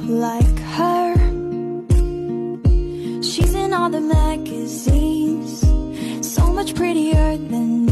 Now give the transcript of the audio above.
like her. She's in all the magazines, so much prettier than